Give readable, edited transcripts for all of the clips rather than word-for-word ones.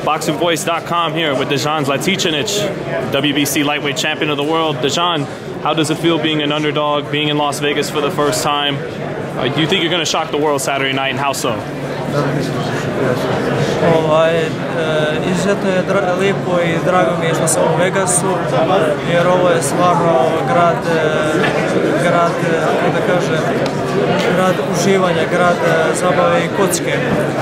BoxingVoice.com here with Dejan Zlaticanin, WBC lightweight champion of the world. Dejan, how does it feel being an underdog, being in Las Vegas for the first time? Do you think you're going to shock the world Saturday night, and how so? Izuzetno je lijepo i drago mi je što sam u Vegasu, jer ovo je stvarno grad uživanja, grad zabave i kocke.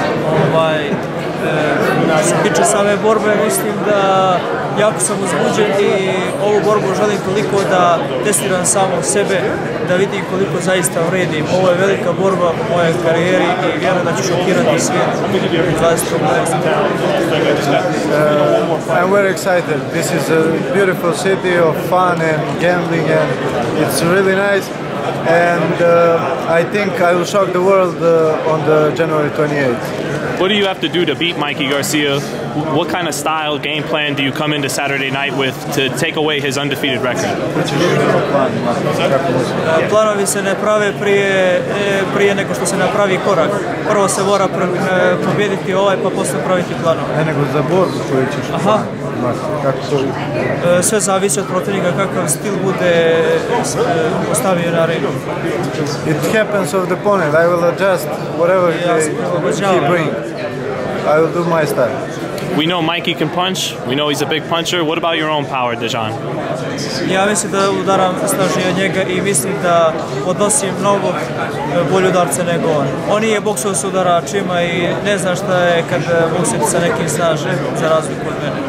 Što se tiče same borbe, mislim da jako sam uzbuđen i ovu borbu želim toliko da testiram samog sebe, da vidim koliko zaista vredim. Ovo je velika borba u mojoj karijeri i vjerujem da ću šokirati svijet u 20. I'm very excited. This is a beautiful city of fun and gambling, and it's really nice. And I think I will shock the world on the January 28th. What do you have to do to beat Mikey Garcia? What kind of style, game plan do you come into Saturday night with to take away his undefeated record? Planovi se ne prave prije nego što se napravi korak. Prvo se mora pobijediti pa poslije praviti planove. Ne nego za borbu koju ćeš. Aha. Sve zavisi od protivnika kakav stil bude postavio na ringu. It happens of the opponent. I will adjust whatever he brings. I will do my style. We know Mikey can punch. We know he's a big puncher. What about your own power, Dejan? Ja mislim da udaram snažnije od njega i mislim da podnosim mnogo bolje udarce nego on. On nije boksao s udaračima i ne zna šta je kad boksiti sa nekim snaže, za razliku od mene.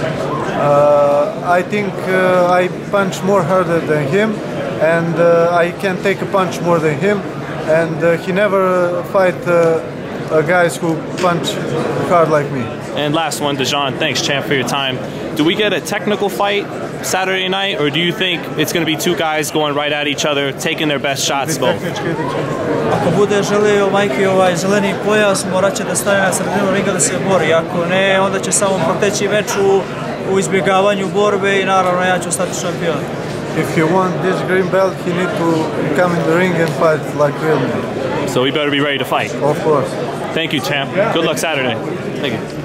I think I punch more harder than him, and I can take a punch more than him, and he never fight guys who punch hard like me. And last one, Dejan, thanks, champ, for your time. Do we get a technical fight Saturday night, or do you think it's going to be two guys going right at each other, taking their best shots both? Ako bude želio Mikey zeleni pojas, morat će da stane na sredinu ringa da se bori. Ako ne, onda će samo proteći meč u izbjegavanju borbe i naravno ja ću stati šampion. If he wants this green belt, he need to come in the ring and fight like real men. So we better be ready to fight. Of course. Thank you, champ. Good luck Saturday. Thank you.